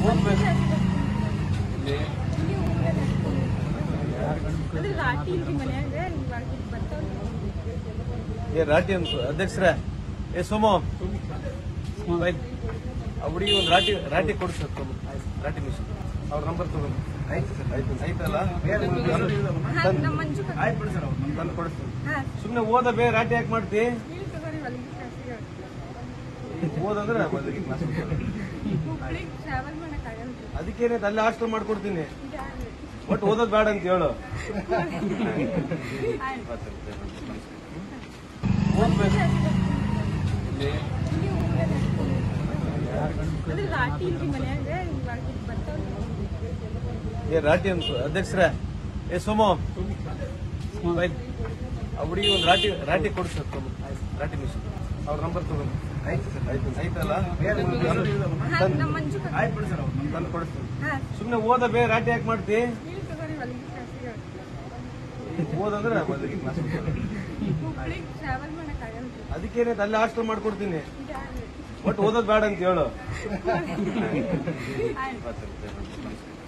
ರಾಟಿ ಅಧ್ಯಕ್ಷರ ಏ ಸೋಮು ಹುಡುಗಿ ಒಂದು ರಾಟಿ ಕೊಡು ಸರ್ ರಾಟಿ ಮಿಷನ್ ಅವ್ರ ನಂಬರ್ ತಗೊಂಡು ಆಯ್ತಲ್ಲ ತಂದು ಕೊಡಿಸ್ತೀನಿ. ಸುಮ್ನೆ ಓದ ಬೇ ರಾಟಿ ಯಾಕೆ ಮಾಡ್ತಿ? ಓದಂದ್ರೆ ಅದಕ್ಕೇನೈತೆ ಅಲ್ಲಿ ಹಾಸ್ಟೆಲ್ ಮಾಡ್ಕೊಡ್ತೀನಿ. ಬಟ್ ಓದೋದ್ ಬೇಡ ಅಂತ ಹೇಳು. ರಾಟಿ ಅಧ್ಯಕ್ಷರ ಏ ಸೋಮು ಹುಡುಗಿ ಒಂದು ರಾಟಿ ಕೊಡು ಸರ್ ರಾಟಿ ಮಿಷನ್ ಅವ್ರ ನಂಬರ್ ತಗೊಂಡು ಆಯ್ತಲ್ಲ ತಂದು ಕೊಡಿಸ್ತೀನಿ. ಸುಮ್ನೆ ಓದ ಬೇ ರಾಟಿ ಯಾಕೆ ಮಾಡ್ತಿ? ಓದಂದ್ರೆ ಅದಕ್ಕೇನೈತೆ ಅಲ್ಲಿ ಹಾಸ್ಟೆಲ್ ಮಾಡ್ಕೊಡ್ತೀನಿ. ಬಟ್ ಓದೋದ್ ಬೇಡ ಅಂತ ಹೇಳು.